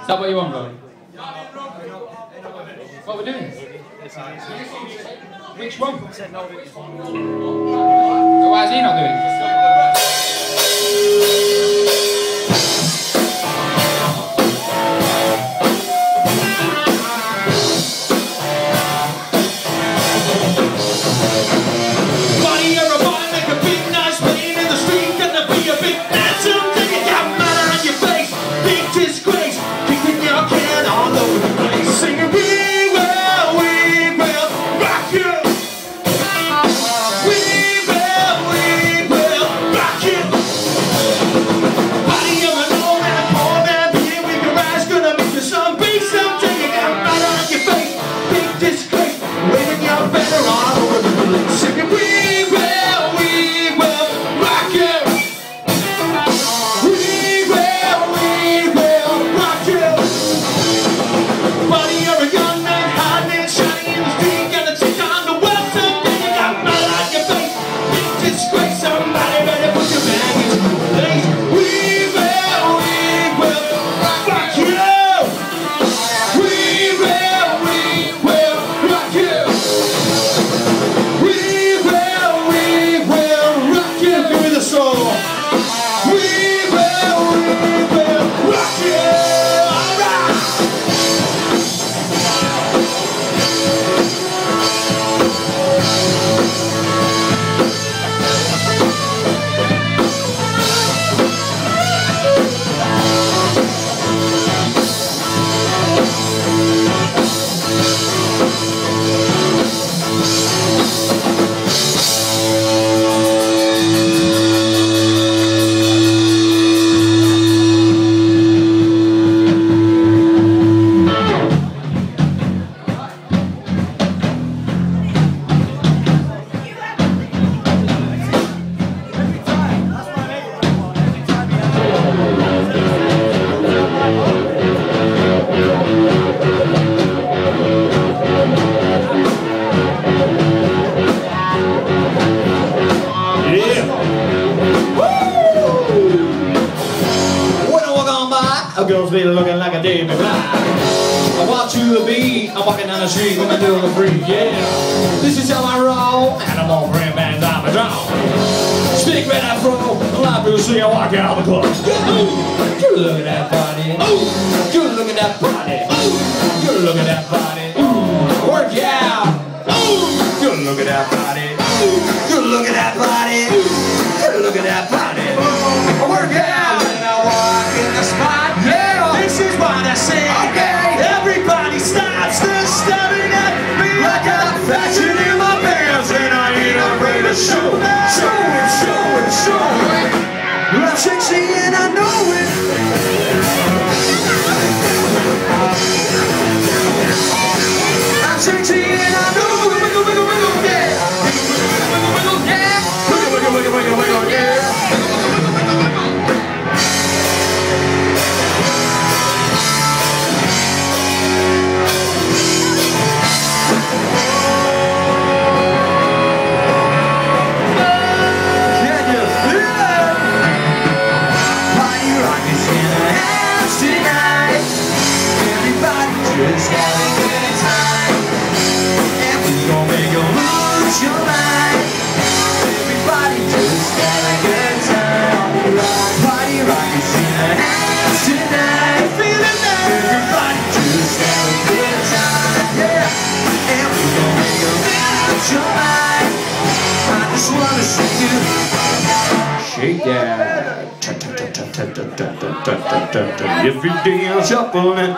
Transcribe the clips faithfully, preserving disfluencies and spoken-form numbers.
that what you want, Robbie? What are we doing? Which one? Oh, why is he not doing it? Girls be looking like a David Black. I walk to the beat, I'm walking down the street with my little freak, yeah. This is how I roll, and I'm all brand bands on my drum. Speak red afro, a lot of people see I walk out the club. Ooh, good look at that body. Ooh, good look at that body. Ooh, good look at that body. Ooh, work out. Ooh, good look at that body. Ooh, good look at that body. Ooh, good look at that body. Ooh, work out. When I walk in the spot, yeah, this is what I say. Okay, everybody stops to staring at me. I got fashion in my pants and I ain't afraid to show, show it, show it, show it. I'm sexy and I know it. I'm sexy and I know it. Wiggle, wiggle, wiggle, yeah. Wiggle, wiggle, wiggle, yeah. Wiggle, wiggle, wiggle, wiggle, wiggle, yeah. Just have a good time, and we gon' make you lose your mind. Everybody just have a good time. Party rock is in the house tonight. Feeling nice. Everybody just have a good time, yeah. And we gon' make you lose your mind. I just wanna see you shake that. Every day I'm shuffling.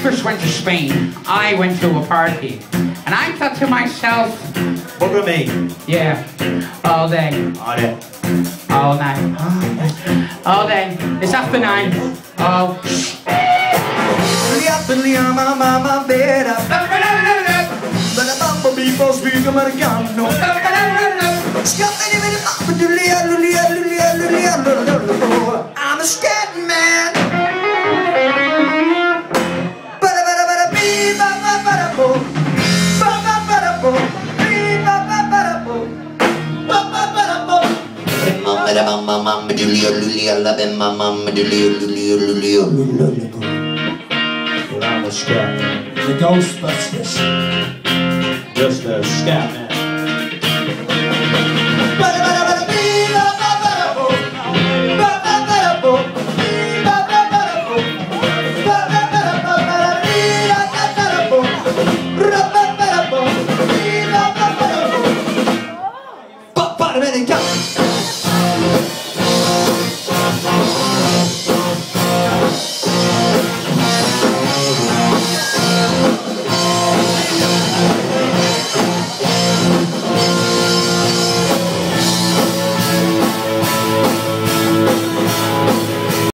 first went to Spain, I went to a party. And I thought to myself, What about me? yeah, all day, All day. all night, all day. It's after nine. Oh. amercano. I'm a scat man. The Ghostbusters. Just a scat man.